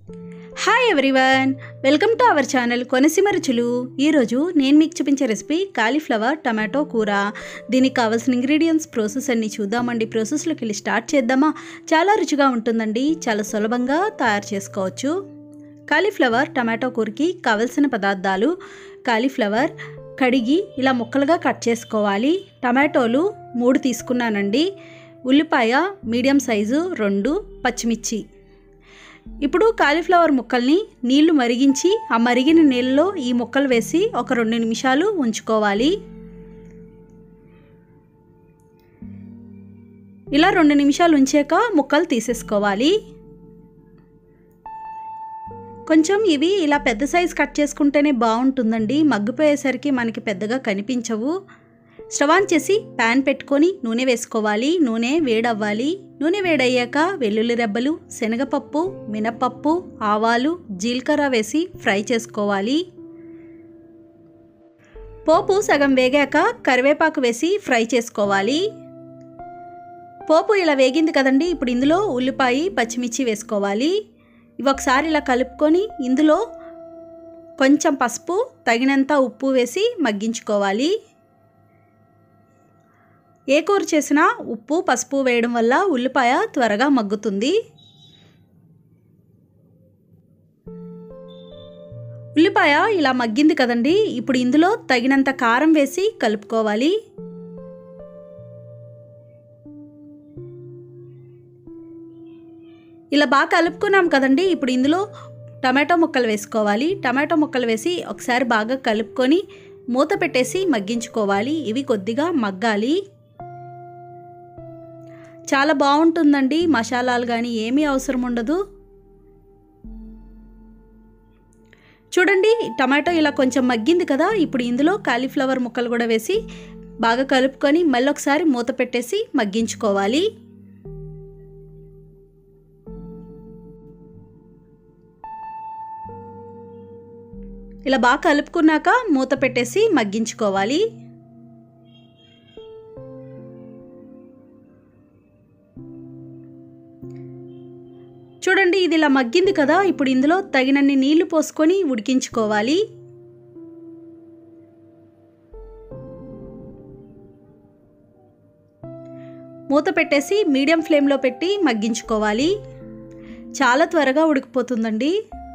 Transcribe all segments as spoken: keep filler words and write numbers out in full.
Hi everyone, welcome to our channel Konaseema రుచులు. ఈరోజు నేను మీకు చూపించే రెసిపీ కాలీఫ్లవర్ టమాటో కూర. దీనికి కావాల్సిన ఇంగ్రీడియంట్స్ ప్రాసెస్ అన్నీ చూద్దామండి. ప్రాసెస్లోకి వెళ్ళి స్టార్ట్ చేద్దామా? చాలా రుచిగా ఉంటుందండి, చాలా సులభంగా తయారు చేసుకోవచ్చు. కాలీఫ్లవర్ టమాటో కూరకి కావలసిన పదార్థాలు: కాలీఫ్లవర్ కడిగి ఇలా ముక్కలుగా కట్ చేసుకోవాలి. టమాటోలు మూడు తీసుకున్నానండి. ఉల్లిపాయ మీడియం సైజు రెండు, పచ్చిమిర్చి. ఇప్పుడు కాలీఫ్లవర్ ముక్కల్ని నీళ్లు మరిగించి ఆ మరిగిన నీళ్ళలో ఈ ముక్కలు వేసి ఒక రెండు నిమిషాలు ఉంచుకోవాలి. ఇలా రెండు నిమిషాలు ఉంచాక ముక్కలు తీసేసుకోవాలి. కొంచెం ఇవి ఇలా పెద్ద సైజు కట్ చేసుకుంటేనే బాగుంటుందండి, మగ్గిపోయేసరికి మనకి పెద్దగా కనిపించవు. స్టవ్ ఆన్ చేసి ప్యాన్ పెట్టుకొని నూనె వేసుకోవాలి. నూనె వేడవ్వాలి. నూనె వేడయ్యాక వెల్లుల్లి రెబ్బలు, శనగపప్పు, మినపప్పు, ఆవాలు, జీలకర్ర వేసి ఫ్రై చేసుకోవాలి. పోపు సగం వేగాక కరివేపాకు వేసి ఫ్రై చేసుకోవాలి. పోపు ఇలా వేగింది కదండి, ఇప్పుడు ఇందులో ఉల్లిపాయ, పచ్చిమిర్చి వేసుకోవాలి. ఇవి ఒకసారి ఇలా కలుపుకొని ఇందులో కొంచెం పసుపు, తగినంత ఉప్పు వేసి మగ్గించుకోవాలి. ఏ కూర చేసినా ఉప్పు, పసుపు వేయడం వల్ల ఉల్లిపాయ త్వరగా మగ్గుతుంది. ఉల్లిపాయ ఇలా మగ్గింది కదండి, ఇప్పుడు ఇందులో తగినంత కారం వేసి కలుపుకోవాలి. ఇలా బాగా కలుపుకున్నాం కదండి, ఇప్పుడు ఇందులో టమాటో ముక్కలు వేసుకోవాలి. టమాటో ముక్కలు వేసి ఒకసారి బాగా కలుపుకొని మూత పెట్టేసి మగ్గించుకోవాలి. ఇవి కొద్దిగా మగ్గాలి. చాలా బాగుంటుందండి, మసాలాలు కానీ ఏమీ అవసరం ఉండదు. చూడండి, టమాటో ఇలా కొంచెం మగ్గింది కదా, ఇప్పుడు ఇందులో కాలీఫ్లవర్ ముక్కలు కూడా వేసి బాగా కలుపుకొని మళ్ళీ ఒకసారి మూత పెట్టేసి మగ్గించుకోవాలి. ఇలా బాగా కలుపుకున్నాక మూత పెట్టేసి మగ్గించుకోవాలి. చూడండి, ఇది ఇలా మగ్గింది కదా, ఇప్పుడు ఇందులో తగినన్ని నీళ్లు పోసుకొని ఉడికించుకోవాలి. మూత పెట్టేసి మీడియం ఫ్లేమ్లో పెట్టి మగ్గించుకోవాలి. చాలా త్వరగా ఉడికిపోతుందండి.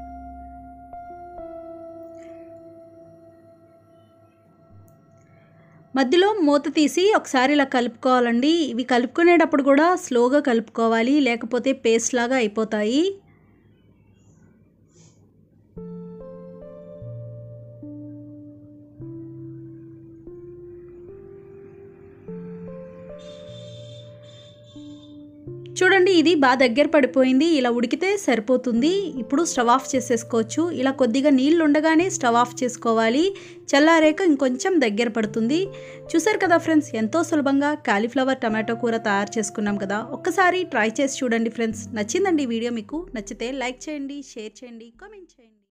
మధ్యలో మూత తీసి ఒకసారి ఇలా కలుపుకోవాలండి. ఇవి కలుపుకునేటప్పుడు కూడా స్లోగా కలుపుకోవాలి, లేకపోతే పేస్ట్ లాగా అయిపోతాయి. చూడండి, ఇది బాగా దగ్గర పడిపోయింది. ఇలా ఉడికితే సరిపోతుంది. ఇప్పుడు స్టవ్ ఆఫ్ చేసేసుకోవచ్చు. ఇలా కొద్దిగా నీళ్ళు ఉండగానే స్టవ్ ఆఫ్ చేసుకోవాలి. చల్లారాక ఇంకొంచెం దగ్గర పడుతుంది. చూసారు కదా ఫ్రెండ్స్, ఎంతో సులభంగా కాలీఫ్లవర్ టమాటో కూర తయారు చేసుకున్నాం కదా. ఒక్కసారి ట్రై చేసి చూడండి ఫ్రెండ్స్. నచ్చిందండి వీడియో? మీకు నచ్చితే లైక్ చేయండి, షేర్ చేయండి, కామెంట్ చేయండి.